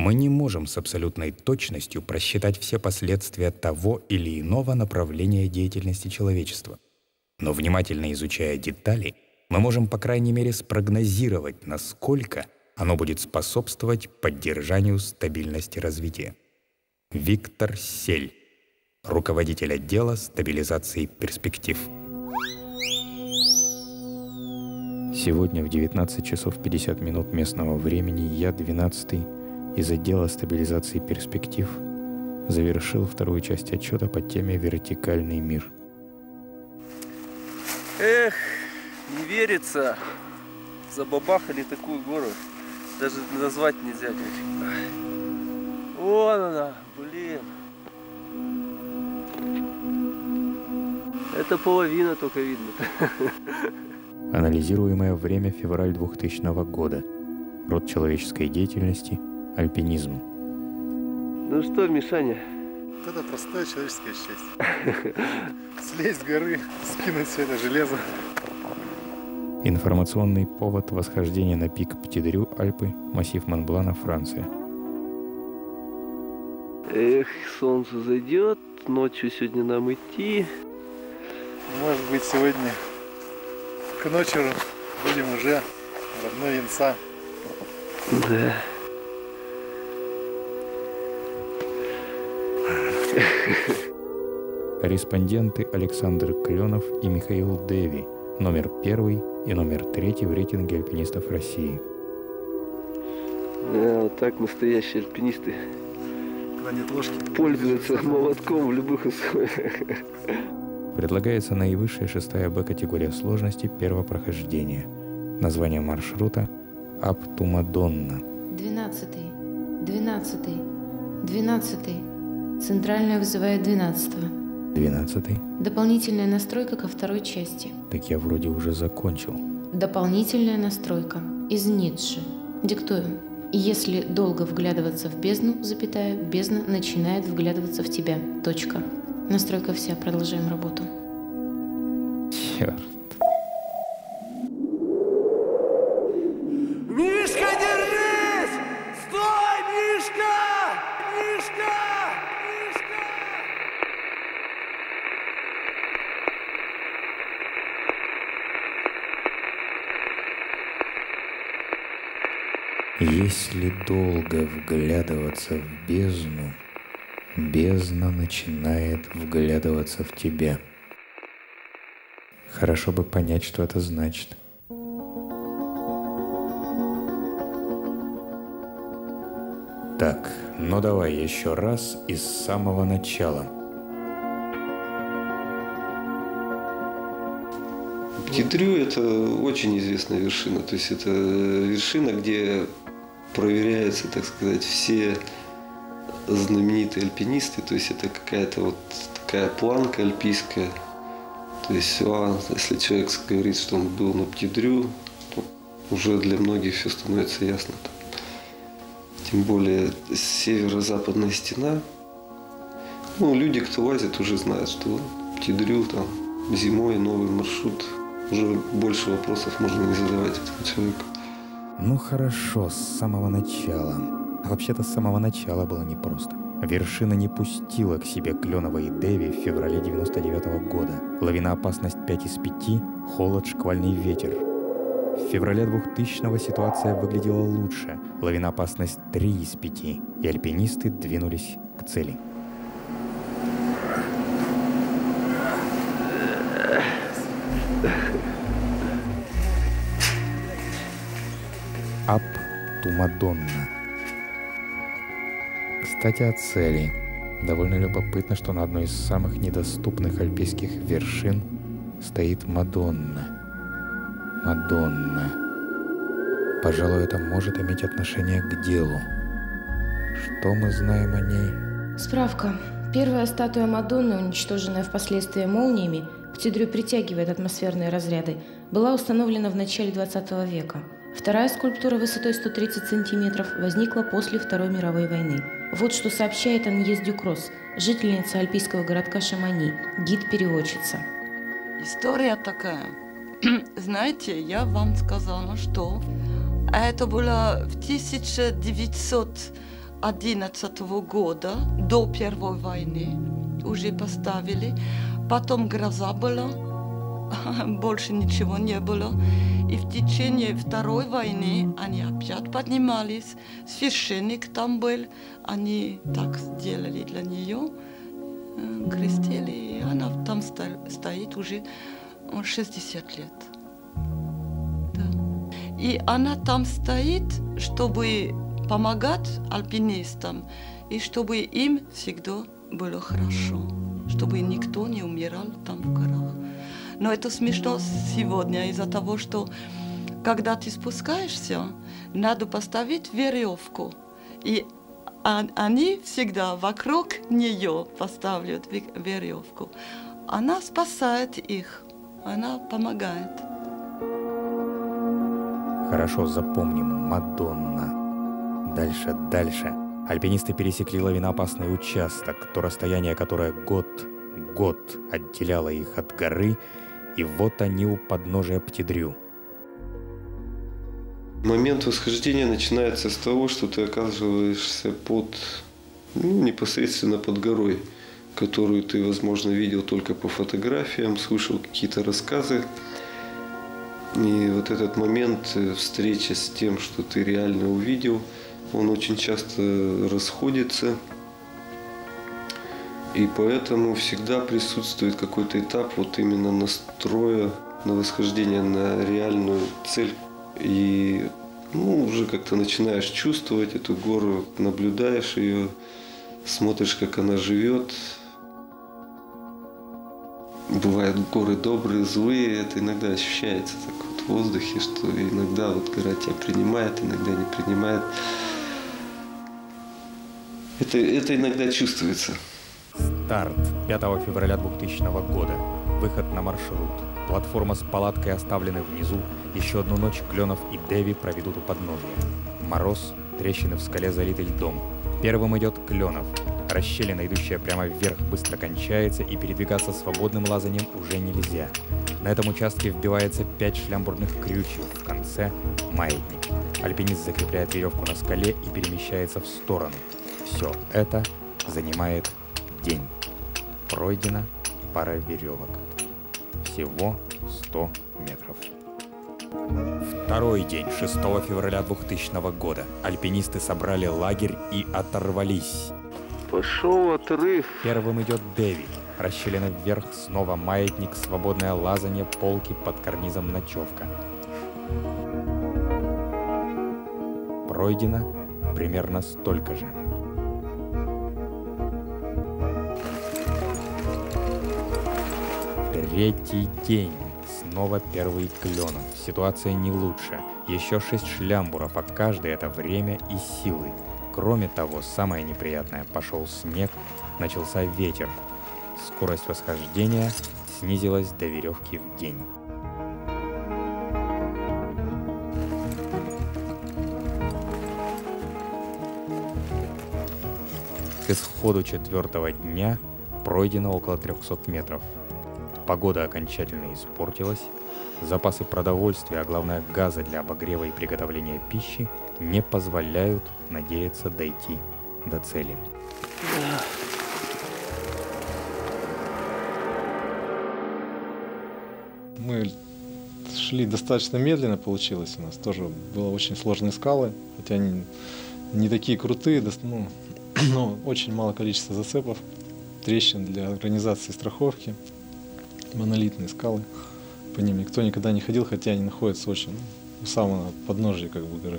Мы не можем с абсолютной точностью просчитать все последствия того или иного направления деятельности человечества. Но внимательно изучая детали, мы можем, по крайней мере, спрогнозировать, насколько оно будет способствовать поддержанию стабильности развития. Виктор Сель, руководитель отдела стабилизации перспектив. Сегодня в 19 часов 50 минут местного времени я, 12-й, из отдела стабилизации перспектив, завершил вторую часть отчета по теме «Вертикальный мир». Эх, не верится. Забабахали такую гору. Даже назвать нельзя, девочки. Вон она, блин. Это половина только видно. Анализируемое время февраль 2000 года. Род человеческой деятельности – альпинизм. Ну что, Мишаня? Это простое человеческое счастье. Слезть с горы, скинуть все это железо. Информационный повод восхождения на пик Птидрю, Альпы, массив Монблана, Франция. Эх, солнце зайдет, ночью сегодня нам идти. Может быть, сегодня к ночи будем уже родной Янца. Да. Корреспонденты Александр Кленов и Михаил Деви, номер 1 и номер 3 в рейтинге альпинистов России. Да, вот так настоящие альпинисты пользуются молотком в любых условиях. Предлагается наивысшая 6-я Б категория сложности первого прохождения. Название маршрута – Ап-ту-Мадонна. 12-й, 12-й, 12-й. Центральная вызывает 12-го. 12-й? Дополнительная настройка ко второй части. Так я вроде уже закончил. Дополнительная настройка. Из Ницше. Диктую. Если долго вглядываться в бездну, запятая, бездна начинает вглядываться в тебя. Точка. Настройка вся. Продолжаем работу. Черт. Мишка, держись! Стой, Мишка! Мишка! Мишка! Если долго вглядываться в бездну, бездна начинает вглядываться в тебя. Хорошо бы понять, что это значит. Так, ну давай еще раз и с самого начала. Птидрю – это очень известная вершина. То есть это вершина, где проверяются, так сказать, все знаменитые альпинисты. То есть это какая-то вот такая планка альпийская. То есть если человек говорит, что он был на Птидрю, то уже для многих все становится ясно. Тем более северо-западная стена. Ну, люди, кто лазит, уже знают, что Птидрю там зимой новый маршрут. Уже больше вопросов можно не задавать этому человеку. Ну хорошо, с самого начала. А вообще-то с самого начала было непросто. Вершина не пустила к себе Кленова и Деви в феврале 99-го года. Лавиноопасность 5 из 5, холод, шквальный ветер. В феврале 2000-го ситуация выглядела лучше. Лавиноопасность 3 из 5, и альпинисты двинулись к цели. Ап-ту-Мадонна. Кстати, о цели. Довольно любопытно, что на одной из самых недоступных альпийских вершин стоит Мадонна. Мадонна. Пожалуй, это может иметь отношение к делу. Что мы знаем о ней? Справка. Первая статуя Мадонны, уничтоженная впоследствии молниями, Птидрю притягивает атмосферные разряды, была установлена в начале 20 века. Вторая скульптура высотой 130 сантиметров возникла после Второй мировой войны. Вот что сообщает Аньес Дюкрос, жительница альпийского городка Шамани, гид-переводчица. История такая. Знаете, я вам сказала, что это было в 1900 2011 года, до Первой войны, уже поставили. Потом гроза была, больше ничего не было. И в течение Второй войны они опять поднимались. Священник там был, они так сделали для нее, крестили, и она там стоит уже 60 лет. Да. И она там стоит, чтобы помогать альпинистам, и чтобы им всегда было хорошо, чтобы никто не умирал там в горах. Но это смешно сегодня из-за того, что когда ты спускаешься, надо поставить веревку. И они всегда вокруг нее поставляют веревку. Она спасает их, она помогает. Хорошо запомним, Мадонна. Дальше. Альпинисты пересекли лавиноопасный участок, то расстояние, которое год отделяло их от горы, и вот они у подножия Птидрю. Момент восхождения начинается с того, что ты оказываешься непосредственно под горой, которую ты, возможно, видел только по фотографиям, слышал какие-то рассказы. И вот этот момент встречи с тем, что ты реально увидел, он очень часто расходится. И поэтому всегда присутствует какой-то этап вот именно настроя на восхождение, на реальную цель. И уже как-то начинаешь чувствовать эту гору, наблюдаешь ее, смотришь, как она живет. Бывают горы добрые, злые, это иногда ощущается так вот в воздухе, что иногда вот гора тебя принимает, иногда не принимает. Это иногда чувствуется. Старт 5 февраля 2000 года. Выход на маршрут. Платформа с палаткой оставлены внизу. Еще одну ночь Кленов и Деви проведут у подножия. Мороз, трещины в скале залиты льдом. Первым идет Кленов. Расщелина, идущая прямо вверх, быстро кончается, и передвигаться свободным лазанием уже нельзя. На этом участке вбивается 5 шлямбурных крючев. В конце — маятник. Альпинист закрепляет веревку на скале и перемещается в сторону. Все это занимает день. Пройдена пара веревок. Всего 100 метров. Второй день, 6 февраля 2000 года. Альпинисты собрали лагерь и оторвались. Пошел отрыв. Первым идет Деви. Расщелина вверх, снова маятник, свободное лазанье, полки, под карнизом ночевка. Пройдено примерно столько же. Третий день. Снова первый Кленов. Ситуация не лучше. Еще 6 шлямбуров, а каждый — это время и силы. Кроме того, самое неприятное — пошел снег, начался ветер. Скорость восхождения снизилась до веревки в день. К исходу 4-го дня пройдено около 300 метров. Погода окончательно испортилась, запасы продовольствия, а главное газа для обогрева и приготовления пищи не позволяют надеяться дойти до цели. Мы шли достаточно медленно, получилось у нас. Тоже было очень сложные скалы, хотя они не такие крутые, но очень мало количества зацепов, трещин для организации страховки. Монолитные скалы, по ним никто никогда не ходил, хотя они находятся очень у самого подножия горы.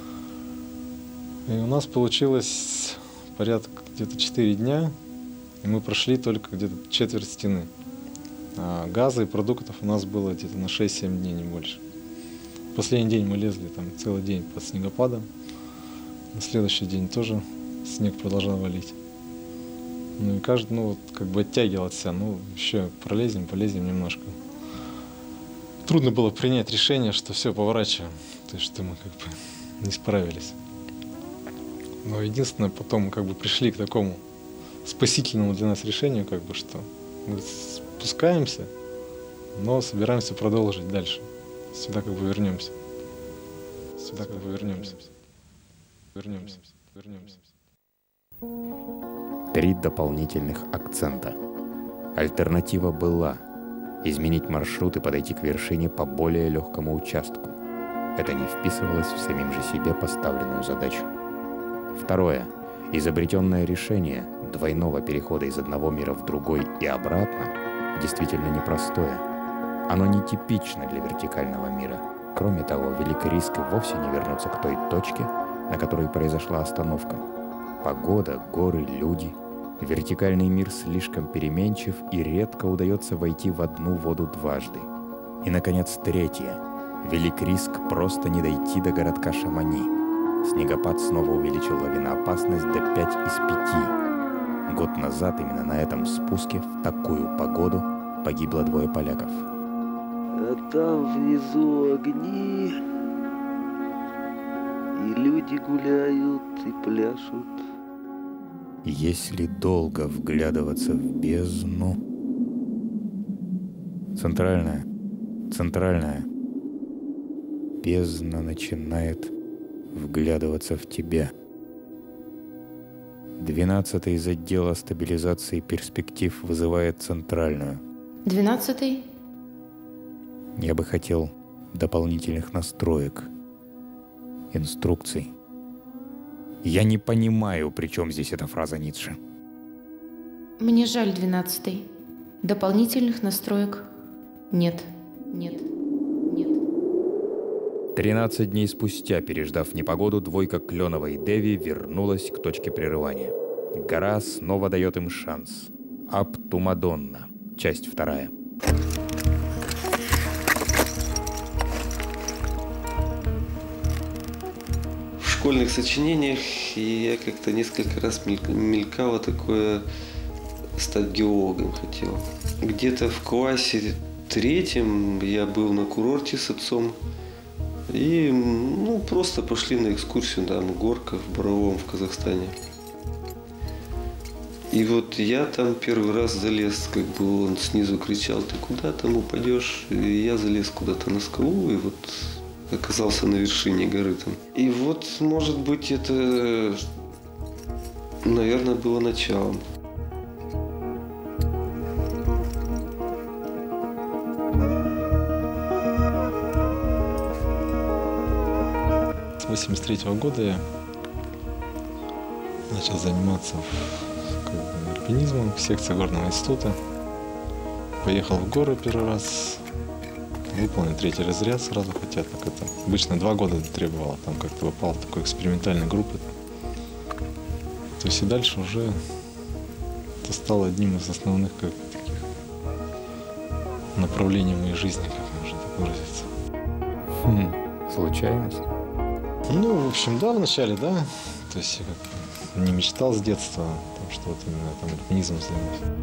И у нас получилось порядка где-то 4 дня, и мы прошли только где-то четверть стены. А газа и продуктов у нас было где-то на 6-7 дней, не больше. Последний день мы лезли там целый день под снегопадом, на следующий день тоже снег продолжал валить. Ну и каждый, оттягивал от себя, еще полезем немножко. Трудно было принять решение, что все, поворачиваем, то есть что мы не справились. Но единственное, потом мы пришли к такому спасительному для нас решению, что мы спускаемся, но собираемся продолжить дальше. Сюда вернемся. Вернемся. 3 дополнительных акцента. Альтернатива была изменить маршрут и подойти к вершине по более легкому участку. Это не вписывалось в самим же себе поставленную задачу. Второе. Изобретенное решение двойного перехода из одного мира в другой и обратно действительно непростое. Оно нетипично для вертикального мира. Кроме того, велик риск и вовсе не вернуться к той точке, на которой произошла остановка. Погода, горы, люди. Вертикальный мир слишком переменчив, и редко удается войти в одну воду дважды. И, наконец, третье. Велик риск просто не дойти до городка Шамани. Снегопад снова увеличил лавиноопасность до 5 из 5. Год назад именно на этом спуске в такую погоду погибло 2 поляков. А там внизу огни, и люди гуляют и пляшут. Если долго вглядываться в бездну... Центральная. Бездна начинает вглядываться в тебя. 12-й из отдела стабилизации перспектив вызывает центральную. 12-й? Я бы хотел дополнительных настроек, инструкций. Я не понимаю, при чем здесь эта фраза Ницше. Мне жаль, 12-й. Дополнительных настроек нет. 13 дней спустя, переждав непогоду, двойка Кленова и Деви вернулась к точке прерывания. Гора снова дает им шанс. Ап ту Мадонна. Часть 2. В школьных сочинениях я как-то несколько раз мелькало такое, стать геологом хотел. Где-то в классе 3 я был на курорте с отцом. И просто пошли на экскурсию, там горка в Боровом в Казахстане. И вот я там первый раз залез, как бы он снизу кричал: ты куда там упадешь? И я залез куда-то на скалу и вот оказался на вершине горы там. И вот, может быть, это, наверное, было началом. С 1983 года я начал заниматься альпинизмом в секции горного института. Поехал в горы первый раз, выполнил 3-й разряд сразу, хотя так это обычно 2 года требовало, там как-то попал в такой экспериментальной группы. То есть и дальше уже это стало одним из основных таких направлений моей жизни, как можно так выразиться. Случайность? В общем, да, вначале, да. То есть я как не мечтал с детства о том, что вот именно там альпинизмом займусь.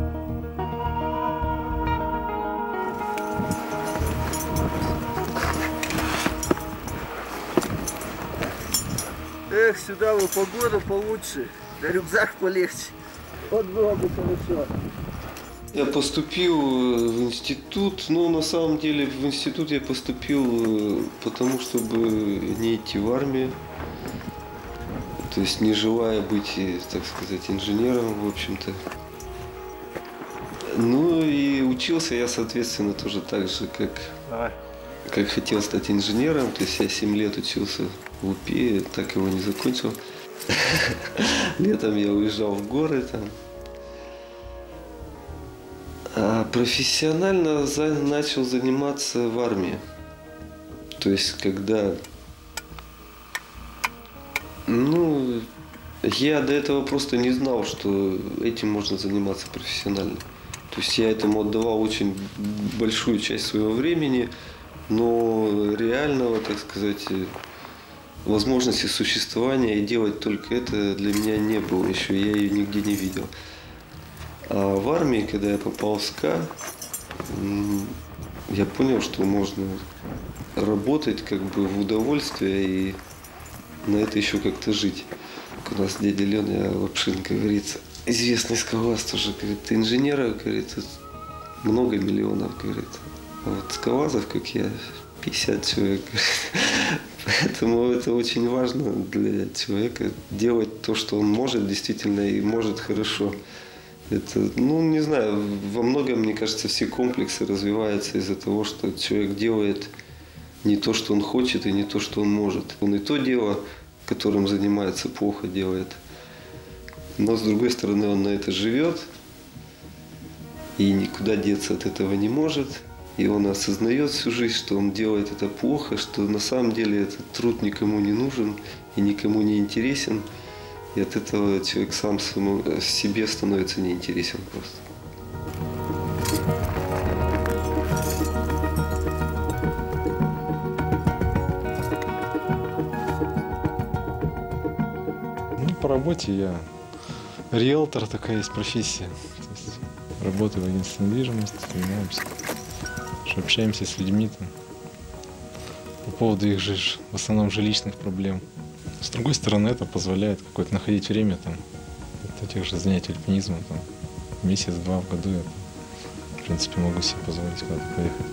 Эх, сюда бы погода получше, да рюкзак полегче. Вот было бы хорошо. Я поступил в институт, но на самом деле в институт я поступил потому, чтобы не идти в армию. То есть не желая быть, так сказать, инженером, в общем-то. Ну и учился я, соответственно, тоже так же, как хотел стать инженером. То есть я 7 лет учился в УПИ, так его не закончил. Летом я уезжал в горы там. А профессионально начал заниматься в армии. То есть, когда... я до этого просто не знал, что этим можно заниматься профессионально. То есть, я этому отдавал очень большую часть своего времени, но реального, так сказать, возможности существования и делать только это для меня не было еще. Я ее нигде не видел. А в армии, когда я попал в СКА, я понял, что можно работать как бы в удовольствие и на это еще как-то жить. У нас дядя Леня Лапшин говорит, известный скалолаз тоже, говорит, инженеров, говорит, много миллионов, говорит. А вот скалолазов, как я, 50 человек, говорит. Поэтому это очень важно для человека делать то, что он может действительно и может хорошо. Это, ну, не знаю, во многом, мне кажется, все комплексы развиваются из-за того, что человек делает не то, что он хочет, и не то, что он может. Он и то дело, которым занимается, плохо делает. Но, с другой стороны, он на это живет и никуда деться от этого не может. И он осознает всю жизнь, что он делает это плохо, что на самом деле этот труд никому не нужен и никому не интересен. И от этого человек сам себе становится неинтересен просто. Ну, по работе я риэлтор, такая есть профессия. То есть работаю в агентстве недвижимости, занимаемся, общаемся с людьми там, по поводу их в основном жилищных проблем. С другой стороны, это позволяет какое-то находить время там, от этих же занятий альпинизмом. Там, месяц-два в году я, в принципе, могу себе позволить куда-то поехать.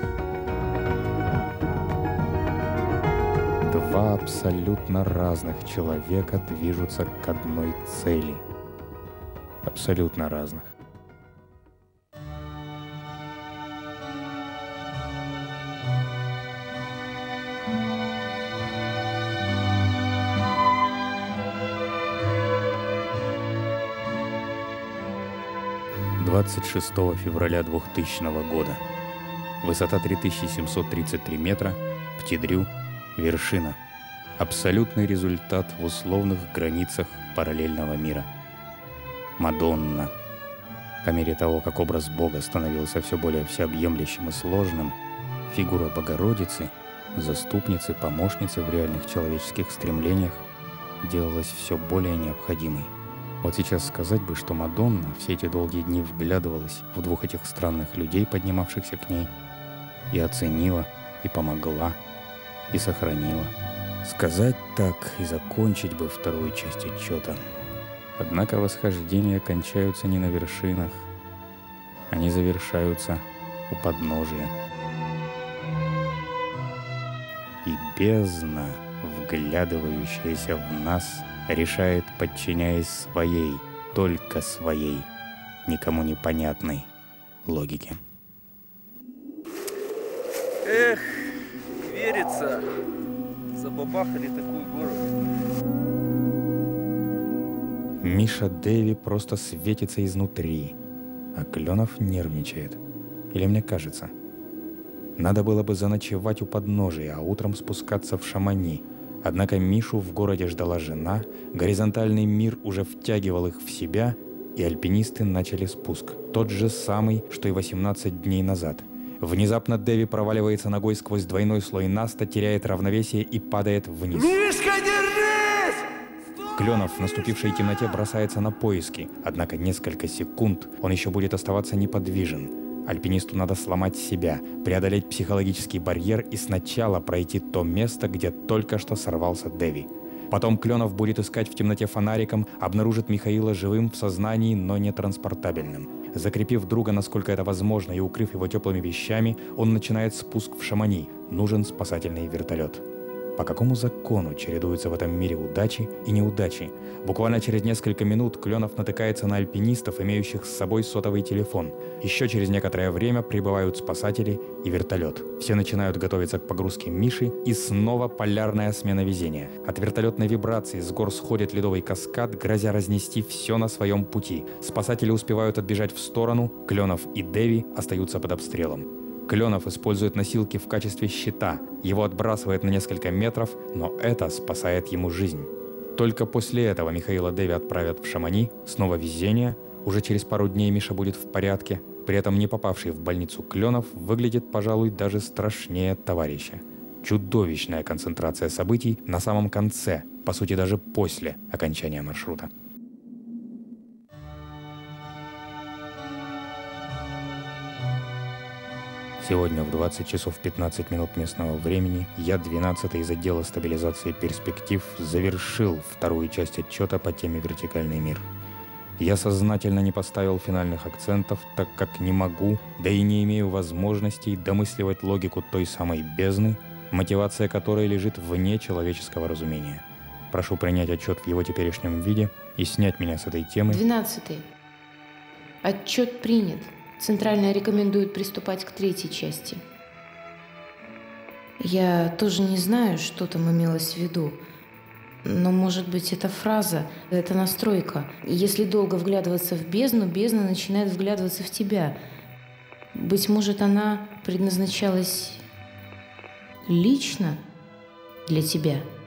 Два абсолютно разных человека движутся к одной цели. Абсолютно разных. «26 февраля 2000 года. Высота 3733 метра, Птидрю, вершина. Абсолютный результат в условных границах параллельного мира. Мадонна. По мере того, как образ Бога становился все более всеобъемлющим и сложным, фигура Богородицы, заступницы, помощницы в реальных человеческих стремлениях, делалась все более необходимой. Вот сейчас сказать бы, что Мадонна все эти долгие дни вглядывалась в двух этих странных людей, поднимавшихся к ней, и оценила, и помогла, и сохранила. Сказать так и закончить бы вторую часть отчета. Однако восхождения кончаются не на вершинах, они завершаются у подножия. И бездна, вглядывающаяся в нас, решает, подчиняясь своей, только своей, никому непонятной логике. Эх, не верится. Забабахали такую гору. Миша Дэви просто светится изнутри, а Кленов нервничает. Или мне кажется. Надо было бы заночевать у подножия, а утром спускаться в Шамани. Однако Мишу в городе ждала жена, горизонтальный мир уже втягивал их в себя, и альпинисты начали спуск. Тот же самый, что и 18 дней назад. Внезапно Дэви проваливается ногой сквозь двойной слой наста, теряет равновесие и падает вниз. Мишка, держись! Кленов в наступившей темноте бросается на поиски, однако несколько секунд он еще будет оставаться неподвижен. Альпинисту надо сломать себя, преодолеть психологический барьер и сначала пройти то место, где только что сорвался Дэви. Потом Кленов будет искать в темноте фонариком, обнаружит Михаила живым в сознании, но не транспортабельным. Закрепив друга, насколько это возможно, и укрыв его теплыми вещами, он начинает спуск в Шамани. Нужен спасательный вертолет. По какому закону чередуются в этом мире удачи и неудачи? Буквально через несколько минут Кленов натыкается на альпинистов, имеющих с собой сотовый телефон. Еще через некоторое время прибывают спасатели и вертолет. Все начинают готовиться к погрузке Миши, и снова полярная смена везения. От вертолетной вибрации с гор сходит ледовый каскад, грозя разнести все на своем пути. Спасатели успевают отбежать в сторону, Кленов и Дэви остаются под обстрелом. Кленов использует носилки в качестве щита, его отбрасывает на несколько метров, но это спасает ему жизнь. Только после этого Михаила Дэви отправят в Шамани, снова везение, уже через пару дней Миша будет в порядке, при этом не попавший в больницу Кленов выглядит, пожалуй, даже страшнее товарища. Чудовищная концентрация событий на самом конце, по сути даже после окончания маршрута. Сегодня в 20 часов 15 минут местного времени я, 12-й из отдела стабилизации перспектив, завершил вторую часть отчета по теме «Вертикальный мир». Я сознательно не поставил финальных акцентов, так как не могу, да и не имею возможностей домысливать логику той самой бездны, мотивация которой лежит вне человеческого разумения. Прошу принять отчет в его теперешнем виде и снять меня с этой темы. 12. Отчет принят. Центральная рекомендует приступать к 3-й части. Я тоже не знаю, что там имелось в виду, но, может быть, эта фраза, это настройка. Если долго вглядываться в бездну, бездна начинает вглядываться в тебя. Быть может, она предназначалась лично для тебя.